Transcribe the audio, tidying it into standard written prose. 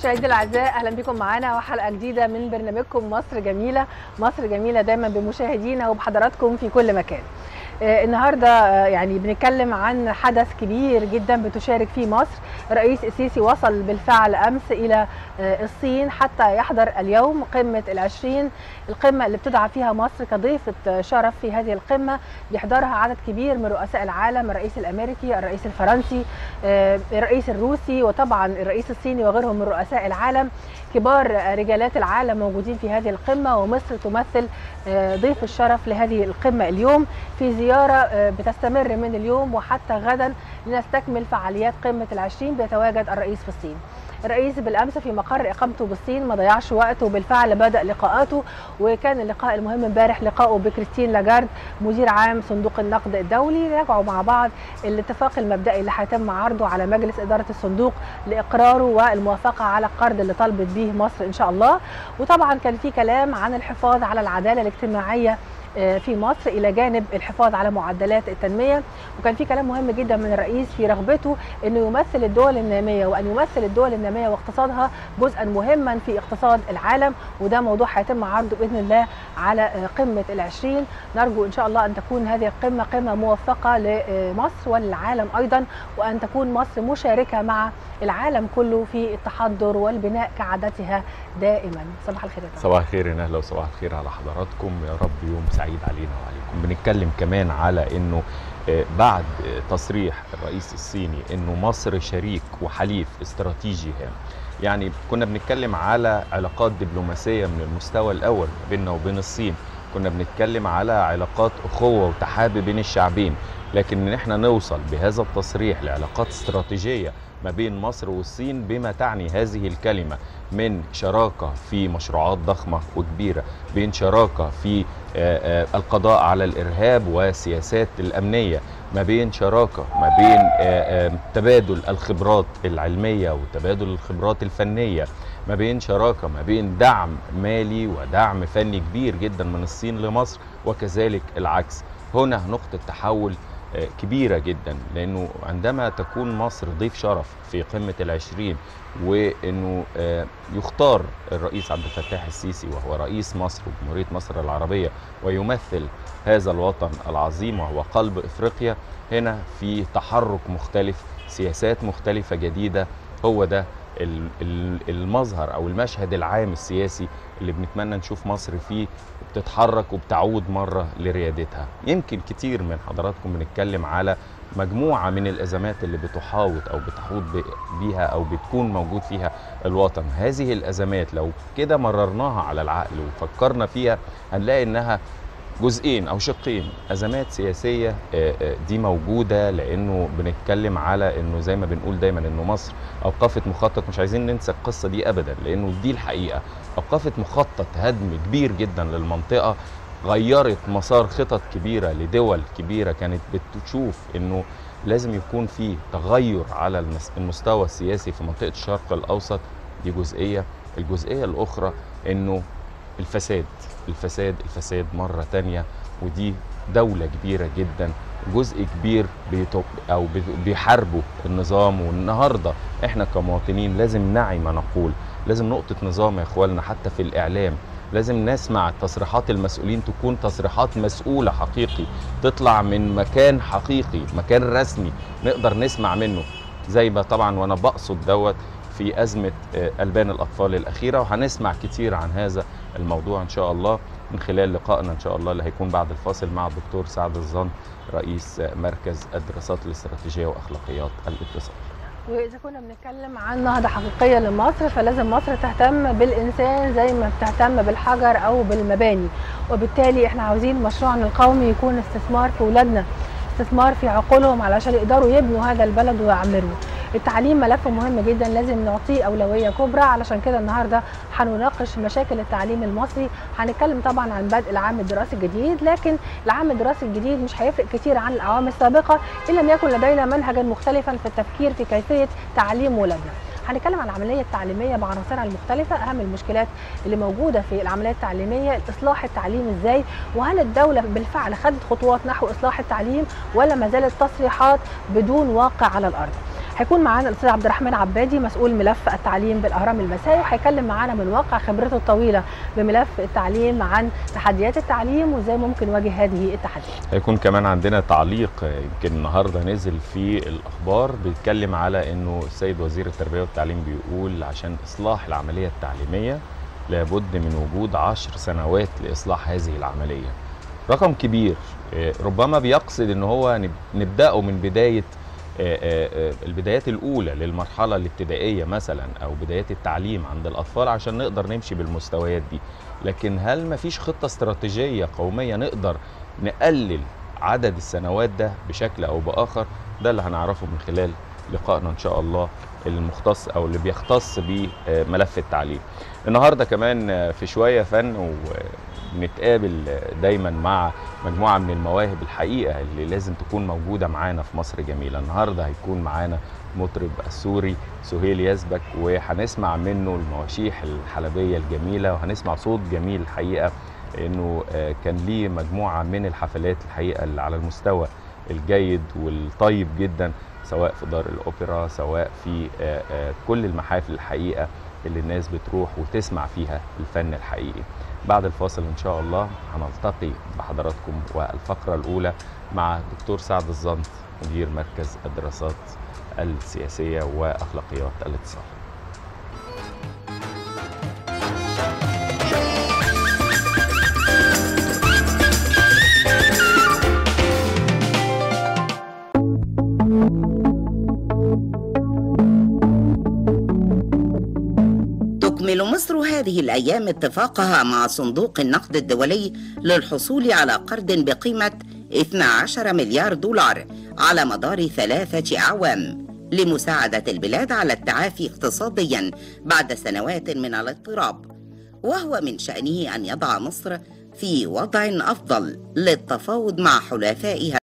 مشاهدينا الاعزاء، اهلا بكم معانا وحلقه جديده من برنامجكم مصر جميله. مصر جميله دايما بمشاهدينا وبحضراتكم في كل مكان. النهارده يعني بنتكلم عن حدث كبير جدا بتشارك فيه مصر. الرئيس السيسي وصل بالفعل امس الى الصين حتى يحضر اليوم قمه العشرين، القمه اللي بتدعى فيها مصر كضيفه شرف. في هذه القمه بيحضرها عدد كبير من رؤساء العالم، الرئيس الامريكي، الرئيس الفرنسي، الرئيس الروسي، وطبعا الرئيس الصيني وغيرهم من رؤساء العالم. كبار رجالات العالم موجودين في هذه القمه، ومصر تمثل ضيف الشرف لهذه القمه اليوم في زياره بتستمر من اليوم وحتى غدا لنستكمل فعاليات قمه العشرين. بيتواجد الرئيس في الصين. الرئيس بالامس في مقر اقامته بالصين ما ضيعش وقته، بالفعل بدا لقاءاته، وكان اللقاء المهم امبارح لقائه بكريستين لاجارد مدير عام صندوق النقد الدولي. راجعوا مع بعض الاتفاق المبدئي اللي هيتم عرضه على مجلس اداره الصندوق لاقراره والموافقه على القرض اللي طالبت به مصر ان شاء الله. وطبعا كان في كلام عن الحفاظ على العداله الاجتماعيه في مصر الى جانب الحفاظ على معدلات التنميه، وكان في كلام مهم جدا من الرئيس في رغبته انه يمثل الدول الناميه، وان يمثل الدول الناميه واقتصادها جزءا مهما في اقتصاد العالم، وده موضوع هيتم عرضه باذن الله على قمه العشرين. نرجو ان شاء الله ان تكون هذه القمه قمه موفقه لمصر وللعالم ايضا، وان تكون مصر مشاركه مع العالم كله في التحضر والبناء كعادتها دائما. صباح الخير. صباح الخير يا نهله، وصباح الخير على حضراتكم. يا رب يوم سعيد علينا وعليكم. بنتكلم كمان على انه بعد تصريح الرئيس الصيني انه مصر شريك وحليف استراتيجي هام، يعني كنا بنتكلم على علاقات دبلوماسيه من المستوى الاول بيننا وبين الصين، كنا بنتكلم على علاقات اخوه وتحابي بين الشعبين، لكن ان احنا نوصل بهذا التصريح لعلاقات استراتيجيه ما بين مصر والصين بما تعني هذه الكلمة من شراكة في مشروعات ضخمة وكبيرة، بين شراكة في القضاء على الإرهاب والسياسات الأمنية، ما بين شراكة ما بين تبادل الخبرات العلمية وتبادل الخبرات الفنية، ما بين شراكة ما بين دعم مالي ودعم فني كبير جدا من الصين لمصر، وكذلك العكس. هنا نقطة تحول كبيرة جدا، لأنه عندما تكون مصر ضيف شرف في قمة العشرين، وأنه يختار الرئيس عبد الفتاح السيسي وهو رئيس مصر وجمهورية مصر العربية ويمثل هذا الوطن العظيم وهو قلب إفريقيا، هنا في تحرك مختلف، سياسات مختلفة جديدة. هو ده المظهر أو المشهد العام السياسي اللي بنتمنى نشوف مصر فيه بتتحرك وبتعود مرة لريادتها. يمكن كتير من حضراتكم بنتكلم على مجموعة من الأزمات اللي بتحاوط أو بتحوط بيها أو بتكون موجود فيها الوطن. هذه الأزمات لو كده مررناها على العقل وفكرنا فيها هنلاقي إنها جزئين أو شقين. أزمات سياسية دي موجودة لأنه بنتكلم على أنه زي ما بنقول دايما أنه مصر أوقفت مخطط، مش عايزين ننسى القصة دي أبدا لأنه دي الحقيقة. أوقفت مخطط هدم كبير جدا للمنطقة، غيرت مسار خطط كبيرة لدول كبيرة كانت بتشوف أنه لازم يكون في تغير على المستوى السياسي في منطقة الشرق الأوسط. دي جزئية. الجزئية الأخرى أنه الفساد مرة تانية، ودي دولة كبيرة جدا، جزء كبير بيحاربوا النظام. والنهاردة احنا كمواطنين لازم نعي ما نقول، لازم نقطة نظام يا اخوالنا حتى في الإعلام، لازم نسمع تصريحات المسؤولين تكون تصريحات مسؤولة حقيقي، تطلع من مكان حقيقي، مكان رسمي نقدر نسمع منه، زي ما طبعا وانا بقصد دوت في أزمة ألبان الأطفال الأخيرة. وهنسمع كتير عن هذا الموضوع إن شاء الله من خلال لقائنا إن شاء الله اللي هيكون بعد الفاصل مع الدكتور سعد الظن رئيس مركز الدراسات الاستراتيجية وأخلاقيات الاتصال. وإذا كنا بنتكلم عن نهضة حقيقية لمصر فلازم مصر تهتم بالإنسان زي ما بتهتم بالحجر أو بالمباني، وبالتالي إحنا عاوزين مشروعنا القومي يكون استثمار في أولادنا، استثمار في عقولهم علشان يقدروا يبنوا هذا البلد ويعمروه. التعليم ملف مهم جدا لازم نعطيه أولوية كبرى، علشان كده النهارده هنناقش مشاكل التعليم المصري. هنتكلم طبعا عن بدء العام الدراسي الجديد، لكن العام الدراسي الجديد مش هيفرق كتير عن الأعوام السابقة إن لم يكن لدينا منهجا مختلفا في التفكير في كيفية تعليم ولادنا. هنتكلم عن العمليه التعليميه بعناصرها المختلفه، اهم المشكلات اللي موجوده في العمليه التعليميه، اصلاح التعليم ازاي، وهل الدوله بالفعل خدت خطوات نحو اصلاح التعليم ولا ما زالت تصريحات بدون واقع على الارض. هيكون معانا الاستاذ عبد الرحمن عبادي مسؤول ملف التعليم بالاهرام المسائي، وهيكلم معانا من واقع خبرته الطويله بملف التعليم عن تحديات التعليم وازاي ممكن نواجه هذه التحديات. هيكون كمان عندنا تعليق يمكن النهارده نزل في الاخبار بيتكلم على انه السيد وزير التربيه والتعليم بيقول عشان اصلاح العمليه التعليميه لابد من وجود 10 سنوات لاصلاح هذه العمليه. رقم كبير، ربما بيقصد ان هو نبداه من بدايه البدايات الاولى للمرحله الابتدائيه مثلا او بدايات التعليم عند الاطفال عشان نقدر نمشي بالمستويات دي. لكن هل مفيش خطه استراتيجيه قوميه نقدر نقلل عدد السنوات ده بشكل او باخر؟ ده اللي هنعرفه من خلال لقائنا ان شاء الله المختص او اللي بيختص بملف التعليم. النهارده كمان في شويه فن ونتقابل دايما مع مجموعه من المواهب الحقيقه اللي لازم تكون موجوده معانا في مصر جميله. النهارده هيكون معانا مطرب السوري سهيل يزبك، وهنسمع منه المواشيح الحلبيه الجميله، وهنسمع صوت جميل الحقيقه، انه كان ليه مجموعه من الحفلات الحقيقه اللي على المستوى الجيد والطيب جدا، سواء في دار الاوبرا سواء في كل المحافل الحقيقه اللي الناس بتروح وتسمع فيها الفن الحقيقي. بعد الفاصل ان شاء الله هنلتقي بحضراتكم والفقره الاولى مع دكتور سعد الزنط مدير مركز الدراسات السياسيه واخلاقيات الاتصال. تكمل مصر هذه الأيام اتفاقها مع صندوق النقد الدولي للحصول على قرض بقيمة 12 مليار دولار على مدار 3 أعوام لمساعدة البلاد على التعافي اقتصاديا بعد سنوات من الاضطراب، وهو من شأنه أن يضع مصر في وضع أفضل للتفاوض مع حلفائها